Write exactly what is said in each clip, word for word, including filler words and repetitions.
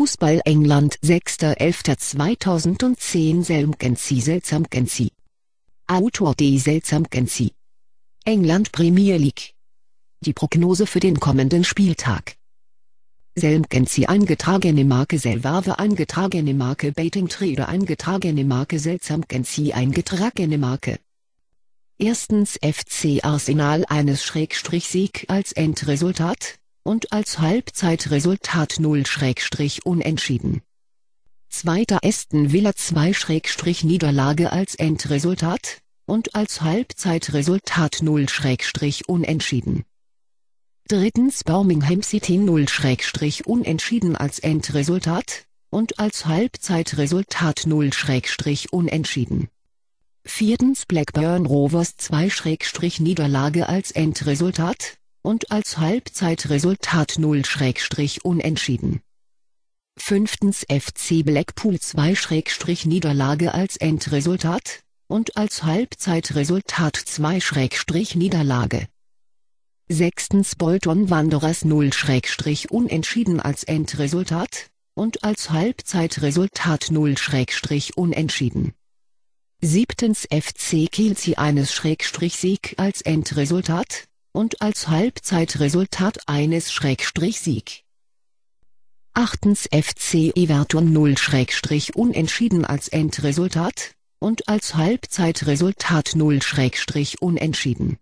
Fußball England sechster elfter zweitausendzehn Selmgency Selsamgency Autor D. Selsamgency England Premier League. Die Prognose für den kommenden Spieltag. Selmgency eingetragene Marke Selvarve eingetragene Marke Betting Trader eingetragene Marke Selsamgency eingetragene Marke. Erstens F C Arsenal eines Schrägstrich Sieg als Endresultat und als Halbzeitresultat null Schrägstrich Unentschieden. Zweiter Aston Villa zwei Schrägstrich Niederlage als Endresultat und als Halbzeitresultat null Schrägstrich Unentschieden. Drittens Birmingham City null Schrägstrich Unentschieden als Endresultat und als Halbzeitresultat null Schrägstrich Unentschieden. Viertens Blackburn Rovers zwei Schrägstrich Niederlage als Endresultat und als Halbzeitresultat null Schrägstrich Unentschieden. Fünftens F C Blackpool zwei Schrägstrich Niederlage als Endresultat und als Halbzeitresultat zwei Schrägstrich Niederlage. Sechstens Bolton Wanderers null Schrägstrich Unentschieden als Endresultat und als Halbzeitresultat null Schrägstrich Unentschieden. Siebtens F C Chelsea eines Schrägstrich Sieg als Endresultat und als Halbzeitresultat eines Schrägstrich Sieg. Achtens F C Everton null Schrägstrich Unentschieden als Endresultat und als Halbzeitresultat null Schrägstrich Unentschieden.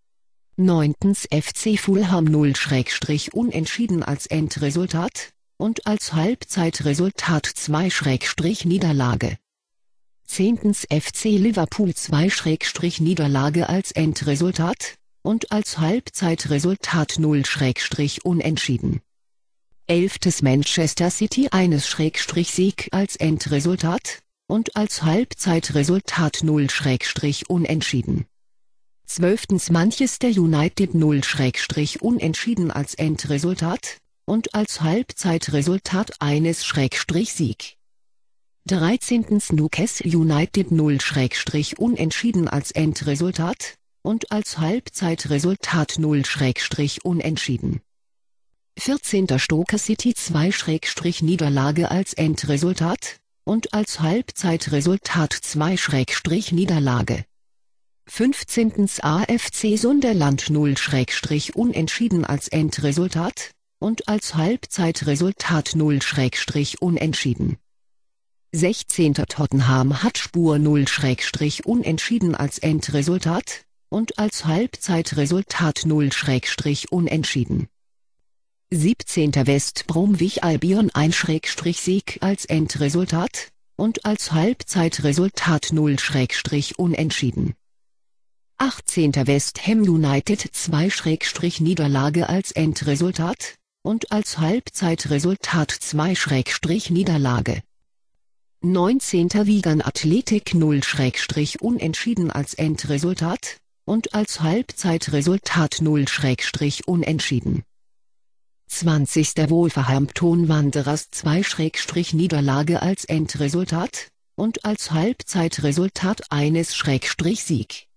Neuntens F C Fulham null Schrägstrich Unentschieden als Endresultat und als Halbzeitresultat zwei Schrägstrich Niederlage. Zehntens F C Liverpool zwei Schrägstrich Niederlage als Endresultat und als Halbzeitresultat null Schrägstrich Unentschieden. Elftes Manchester City eines Schrägstrich Sieg als Endresultat und als Halbzeitresultat null Schrägstrich Unentschieden. Zwölftens Manchester United null Schrägstrich Unentschieden als Endresultat und als Halbzeitresultat eines Schrägstrich Sieg. Dreizehntens Newcastle United null Schrägstrich Unentschieden als Endresultat und als Halbzeitresultat null Schrägstrich Unentschieden. vierzehnter Stoke City zwei Schrägstrich Niederlage als Endresultat und als Halbzeitresultat zwei Schrägstrich Niederlage. fünfzehntens A F C Sunderland null Schrägstrich Unentschieden als Endresultat und als Halbzeitresultat null Schrägstrich Unentschieden. sechzehnter Tottenham Hotspur null Schrägstrich Unentschieden als Endresultat und als Halbzeitresultat null Schrägstrich Unentschieden. siebzehnter West Bromwich Albion eins Schrägstrich Sieg als Endresultat und als Halbzeitresultat null Schrägstrich Unentschieden. achtzehnter West Ham United zwei Schrägstrich Niederlage als Endresultat und als Halbzeitresultat zwei Schrägstrich Niederlage. neunzehnter Wigan Athletic null Schrägstrich Unentschieden als Endresultat und als Halbzeitresultat null Schrägstrich Unentschieden. zwanzigster Wolverhampton Wanderers zwei Schrägstrich Niederlage als Endresultat und als Halbzeitresultat eines Schrägstrich Sieg.